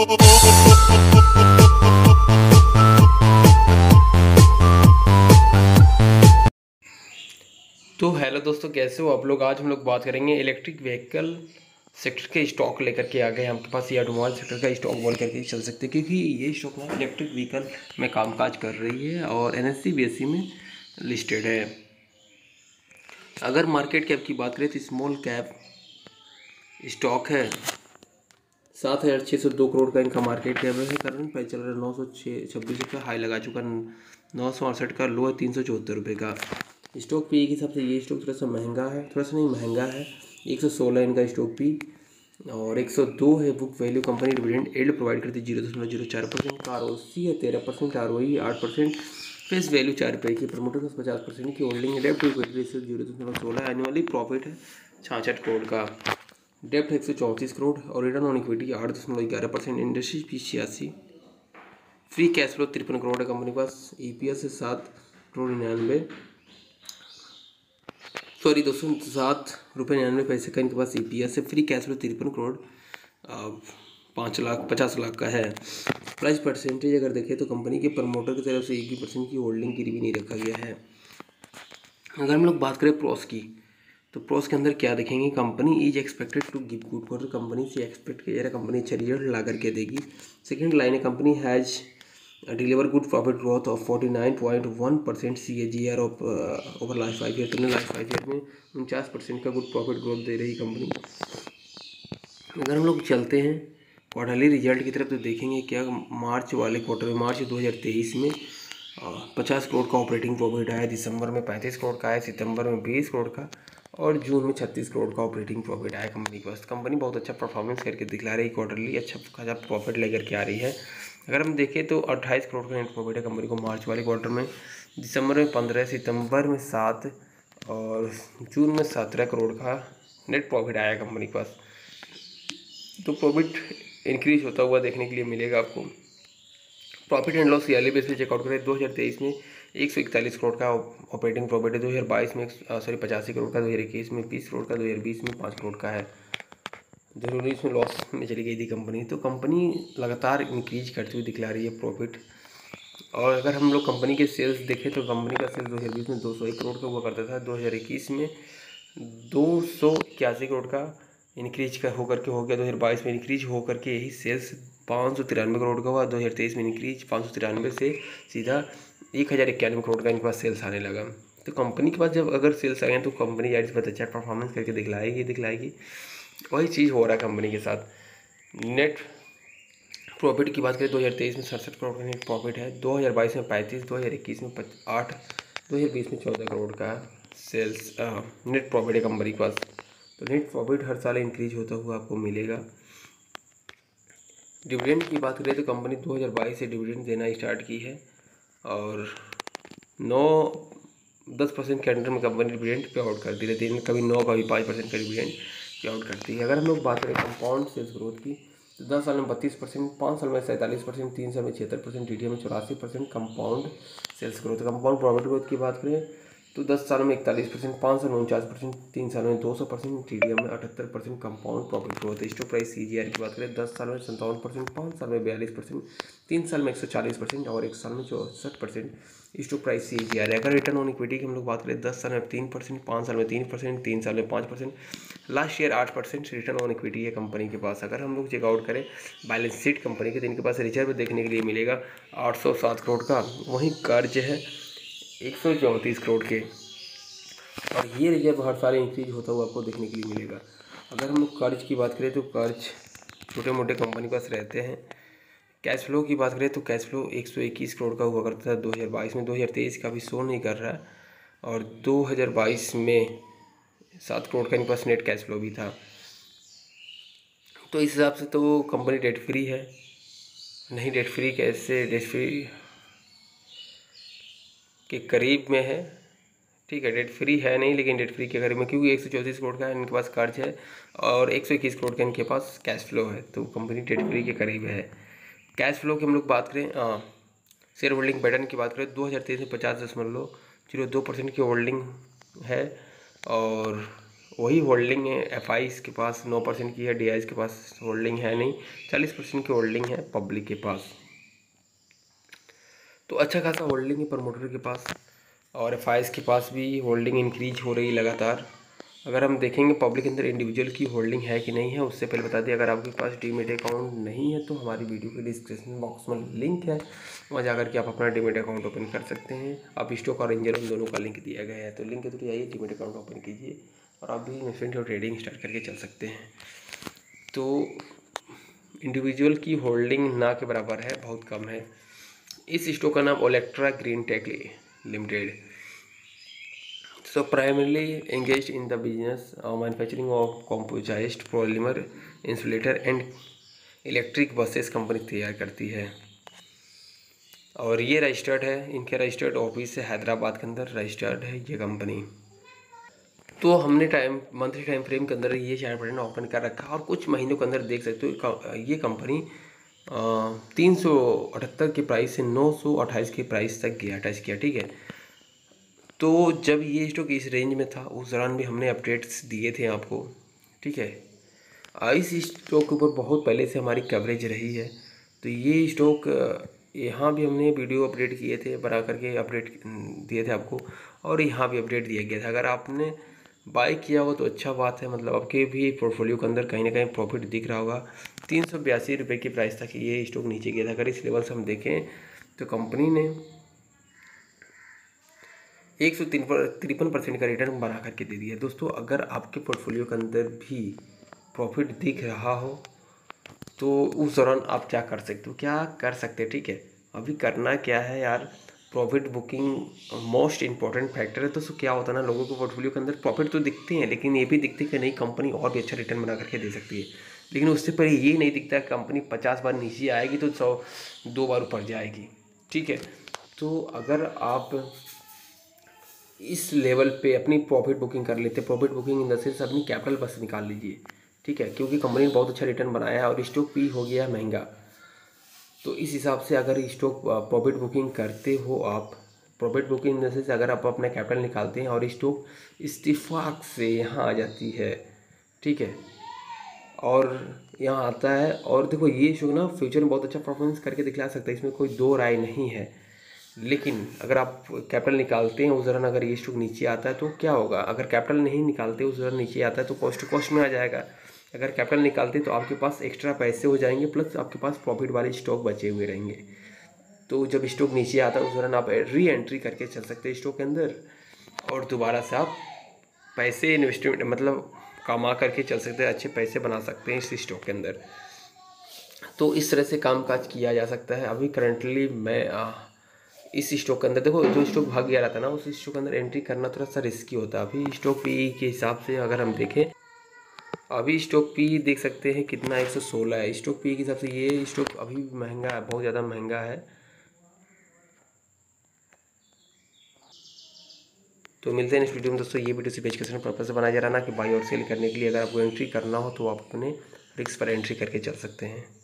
तो हेलो दोस्तों, कैसे हो आप लोग। आज हम लोग बात करेंगे इलेक्ट्रिक व्हीकल सेक्टर के स्टॉक लेकर के आ गए। आपके पास ये ऑटोमोबाइल सेक्टर का स्टॉक बोल करके चल सकते हैं, क्योंकि ये स्टॉक ना इलेक्ट्रिक व्हीकल में कामकाज कर रही है और NSE BSE में लिस्टेड है। अगर मार्केट कैप की बात करें तो स्मॉल कैप स्टॉक है। 7,602 करोड़ का इनका मार्केट कैप है। करंट प्राइस चल रहा है 926 रुपये, हाई लगा चुका 968 का, लो है 374 रुपये का। स्टॉक पी के हिसाब से ये स्टॉक थोड़ा सा महंगा है, थोड़ा सा नहीं महंगा है। 116 इनका स्टॉक पी और 102 है book value. Company dividend yield provide करती है 0.04% का। ROC है 13%, ROE 8%, फेस वैल्यू 4 रुपये की। प्रमोटर का 50% की होल्डिंग है। डेब्ट to equity ratio 0.16। Annually profit है 66 करोड़ का। डेप्ट 134 करोड़ और return on equity 8.11%। Industry P 86। Free cash flow 53 crore है कंपनी के पास। EPS है 7 रुपये का इनके पास EPS है। फ्री कैश फ्लो 53 करोड़ 5,50,00,000 का है। प्राइस परसेंटेज अगर देखें तो कंपनी के प्रमोटर की तरफ से 1% की होल्डिंग गिरवी नहीं रखा गया है। अगर हम लोग बात करें प्रोस की, तो प्रोस के अंदर क्या देखेंगे, company is expected to give good quarter. Company से एक्सपेक्ट किया जा रहा है कंपनी अच्छा रिजल्ट ला करके देगी। सेकंड लाइन है, company has deliver good profit growth of 49.1% CAGR of over last 5 year. तुमने लास्ट 5 ईयर में 49% का गुड प्रॉफिट ग्रोथ दे रही कंपनी। अगर हम लोग चलते हैं क्वार्टरली रिजल्ट की तरफ, तो देखेंगे क्या मार्च वाले क्वार्टर में, मार्च 2023 में 50 करोड़ का ऑपरेटिंग प्रॉफिट आया, दिसंबर में 35 करोड़ का आया, सितंबर में 20 करोड़ का और जून में 36 करोड़ का ऑपरेटिंग प्रॉफिट आया कंपनी के पास। कंपनी बहुत अच्छा परफॉर्मेंस करके दिखला रही है, क्वार्टरली अच्छा खासा प्रॉफिट लेकर के आ रही है। अगर हम देखें तो 28 करोड़ का नेट प्रॉफिट है कंपनी को मार्च वाले क्वार्टर में, दिसंबर में 15, सितंबर में 7 और जून में 17 करोड़ का नेट प्रॉफिट आया कंपनी के पास। तो प्रॉफिट इंक्रीज होता हुआ देखने के लिए मिलेगा आपको। Profit and loss yearly base पे चेकआउट करें, 2023 में 141 करोड़ का ऑपरेटिंग प्रॉफिट है, 2022 में 85 करोड़ का, 2021 में 20 करोड़ का, 2020 में 5 करोड़ का है। 2019 में लॉस में चली गई थी कंपनी। तो कंपनी लगातार इंक्रीज करती हुई दिखला रही है प्रॉफिट। और अगर हम लोग कंपनी के सेल्स देखें तो कंपनी का सेल्स 2020 में 201 करोड़ का हुआ करता था, 2021 में 281 करोड़ का इंक्रीज का होकर के हो गया, 2022 में इंक्रीज होकर के यही सेल्स 593 करोड़ का हुआ, 2023 में इंक्रीज 593 से सीधा 1,091 करोड़ का इनके पास सेल्स आने लगा। तो कंपनी के पास जब अगर सेल्स आ गए तो कंपनी यार इस बात अच्छा परफॉर्मेंस करके दिखलाएगी। वही चीज़ हो रहा है कंपनी के साथ। नेट प्रॉफिट की बात करें, 2023 में 67 करोड़ का नेट प्रॉफिट है, 2022 में 35, 2021 में 8, 2020 में 14 करोड़ का सेल्स नेट प्रॉफिट है कंपनी के पास। तो नेट प्रॉफिट हर साल इंक्रीज होता हुआ आपको मिलेगा। डिविडेंड की बात करें तो कंपनी 2022 से डिविडेंड देना स्टार्ट की है और 9-10% के अंडर में कंपनी डिविडेंड पे आउट करती रहती है, कभी 9 कभी 5% का डिविडेंड पे आउट करती है। अगर हम लोग बात करें कंपाउंड सेल्स ग्रोथ की, तो 10 साल में 32%, 5 साल में 47%, 3 साल में 76%, TTM में 84% compound sales growth. Compound profit growth की बात करें तो 10 साल में 41%, 5 साल में 49%, 3 साल में 200%, TTM में 78% कंपाउंड प्रॉफिट ग्रोथ है। स्टॉक प्राइस CAGR की बात करें, 10 साल में 57%, 5 साल में 42%, 3 साल में 140% और 1 साल में 64% स्टॉक प्राइस CAGR है। अगर रिटर्न ऑन इक्विटी की हम लोग बात करें, 10 साल में 3%, 5 साल में 3%, 3 साल में 5%, last year 8% return on equity है कंपनी के पास। अगर हम लोग चेकआउट करें बैलेंस शीट कंपनी के, तो इनके पास रिजर्व देखने के लिए मिलेगा 807 करोड़ का, वहीं कर्ज है 134 करोड़ के और ये रिजर्व हर साल इंक्रीज होता हुआ आपको देखने के लिए मिलेगा। अगर हम लोग कर्ज की बात करें तो कर्ज छोटे मोटे कंपनी के पास रहते हैं। कैश फ्लो की बात करें तो कैश फ्लो 121 करोड़ का हुआ करता था 2022 में, 2023 का भी शो नहीं कर रहा और 2022 में 7 करोड़ का इनके पास नेट कैश फ्लो भी था। तो इस हिसाब से तो कंपनी डेट फ्री है। नहीं डेट फ्री कैसे, डेट फ्री के करीब में है, ठीक है, डेट फ्री है नहीं लेकिन डेट फ्री के करीब में, क्योंकि 134 करोड़ का इनके पास कर्ज है और 121 करोड़ का इनके पास कैश फ्लो है, तो कंपनी डेट फ्री के करीब है। कैश फ्लो की हम लोग बात करें, शेयर होल्डिंग पैटर्न की बात करें, 2023 में 50.02% की होल्डिंग है और वही होल्डिंग है। एफआईज के पास 9% की है, डीआईज के पास होल्डिंग है नहीं, 40% की होल्डिंग है पब्लिक के पास। तो अच्छा खासा होल्डिंग है प्रमोटर के पास, और एफआईज के पास भी होल्डिंग इंक्रीज हो रही है लगातार। अगर हम देखेंगे पब्लिक के अंदर इंडिविजुअल की होल्डिंग है कि नहीं है, उससे पहले बता दें, अगर आपके पास डीमेट अकाउंट नहीं है तो हमारी वीडियो के डिस्क्रिप्शन बॉक्स में लिंक है, वहाँ जाकर के आप अपना डीमेट अकाउंट ओपन कर सकते हैं। आप स्टॉक और एंजल उन दोनों का लिंक दिया गया है, तो लिंक के थ्रू जाइए, डीमेट अकाउंट ओपन कीजिए और आप भी इन्वेस्टमेंट और ट्रेडिंग स्टार्ट करके चल सकते हैं। तो इंडिविजुअल की होल्डिंग ना के बराबर है, बहुत कम है। इस स्टॉक का नाम Olectra Green Tech Limited. So primarily engaged in the business of manufacturing of composite polymer insulator and electric buses company तैयार करती है, और ये रजिस्टर्ड है। इनके रजिस्टर्ड ऑफिस है हैदराबाद के अंदर रजिस्टर्ड है ये कंपनी। तो हमने मंथली टाइम फ्रेम के अंदर ये शेयर पैटर्न ओपन कर रखा है, और कुछ महीनों के अंदर देख सकते हो ये कंपनी 378 के प्राइस से 928 के प्राइस तक गया, टच किया, ठीक है। तो जब ये स्टॉक इस रेंज में था उस दौरान भी हमने अपडेट्स दिए थे आपको, ठीक है। इस स्टॉक के ऊपर बहुत पहले से हमारी कवरेज रही है। तो ये स्टॉक यहाँ भी हमने वीडियो अपडेट किए थे, बना करके अपडेट दिए थे आपको, और यहाँ भी अपडेट दिया गया था। अगर आपने बाय किया हो तो अच्छा बात है, मतलब आपके भी पोर्टफोलियो के अंदर कहीं ना कहीं प्रॉफिट दिख रहा होगा। 382 रुपये की प्राइस तक ये स्टॉक नीचे गया था। अगर इस लेवल से हम देखें तो कंपनी ने 153% का रिटर्न बना करके दे दिया। दोस्तों अगर आपके पोर्टफोलियो के अंदर भी प्रॉफिट दिख रहा हो तो उस दौरान आप क्या कर सकते हो, क्या कर सकते हैं, ठीक है। अभी करना क्या है यार, profit booking most important factor है। तो क्या होता है ना, लोगों को पोर्टफोलियो के अंदर प्रॉफिट तो दिखते हैं, लेकिन ये भी दिखते हैं कि नहीं कंपनी और भी अच्छा रिटर्न बना करके दे सकती है। लेकिन उससे पहले ये नहीं दिखता कंपनी 50 बार नीचे आएगी तो 102 बार ऊपर जाएगी, ठीक है। तो अगर आप इस लेवल पे अपनी प्रॉफिट बुकिंग कर लेते, profit booking in the sense अपनी कैपिटल बस निकाल लीजिए, ठीक है, क्योंकि कंपनी ने बहुत अच्छा रिटर्न बनाया है और स्टॉक भी हो गया महंगा। तो इस हिसाब से अगर स्टॉक प्रॉफिट बुकिंग करते हो आप, profit booking in the sense अगर आप अपना कैपिटल निकालते हैं और स्टॉक इत्तेफाक से यहाँ आ जाती है, ठीक है, और यहाँ आता है, और देखो ये स्टॉक ना फ्यूचर में बहुत अच्छा परफॉर्मेंस करके दिखला सकता है, इसमें कोई दो राय नहीं है। लेकिन अगर आप कैपिटल निकालते हैं उस दौरान अगर ये स्टॉक नीचे आता है तो क्या होगा, अगर कैपिटल नहीं निकालते उस दौरान नीचे आता है तो कॉस्ट में आ जाएगा। अगर कैपिटल निकालते तो आपके पास एक्स्ट्रा पैसे हो जाएंगे, प्लस आपके पास प्रॉफिट वाले स्टॉक बचे हुए रहेंगे। तो जब स्टॉक नीचे आता है उस दौरान आप री एंट्री करके चल सकते हैं स्टॉक के अंदर, और दोबारा से आप पैसे इन्वेस्टमेंट मतलब कमा करके चल सकते हैं, अच्छे पैसे बना सकते हैं इस स्टॉक के अंदर। तो इस तरह से कामकाज किया जा सकता है। अभी करंटली मैं इस स्टॉक के अंदर, देखो जो स्टॉक भाग गया रहता है ना उस स्टॉक के अंदर एंट्री करना थोड़ा सा रिस्की होता है। अभी स्टॉक पी के हिसाब से अगर हम देखें, अभी स्टॉक पी देख सकते हैं कितना 116 है। स्टॉक पी के हिसाब से ये स्टॉक अभी महंगा है, बहुत ज़्यादा महंगा है। तो मिलते हैं नेक्स्ट वीडियो में दोस्तों। ये वीडियो सिर्फ एजुकेशन पर्पज से बनाया जा रहा है ना कि बाई और सेल करने के लिए। अगर आपको एंट्री करना हो तो आप अपने रिस्क पर एंट्री करके चल सकते हैं।